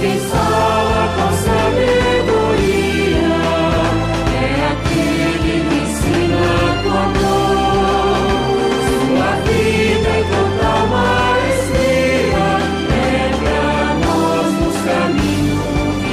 Quem fala com sabedoria é aquele que ensina com amor. Sua vida em total maestria é pra nós nos caminhos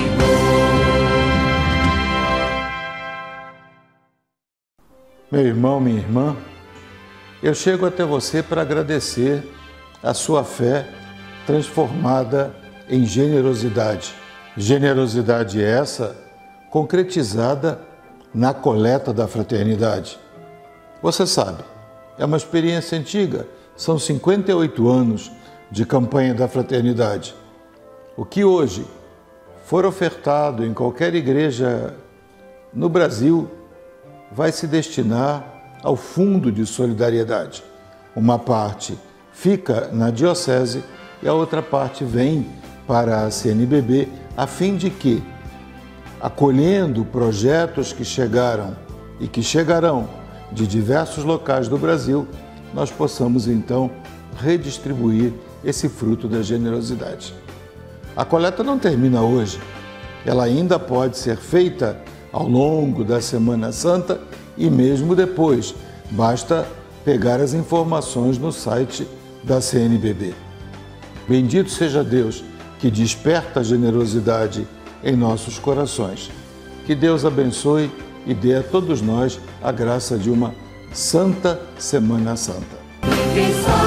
do vigor. Meu irmão, minha irmã, eu chego até você para agradecer a sua fé transformada em generosidade. Generosidade essa concretizada na coleta da fraternidade. Você sabe, é uma experiência antiga, são 58 anos de campanha da fraternidade. O que hoje for ofertado em qualquer igreja no Brasil vai se destinar ao Fundo de Solidariedade. Uma parte fica na diocese e a outra parte vem para a CNBB, a fim de que, acolhendo projetos que chegaram e que chegarão de diversos locais do Brasil, nós possamos então redistribuir esse fruto da generosidade. A coleta não termina hoje, ela ainda pode ser feita ao longo da Semana Santa e mesmo depois, basta pegar as informações no site da CNBB. Bendito seja Deus que desperta a generosidade em nossos corações. Que Deus abençoe e dê a todos nós a graça de uma santa Semana Santa.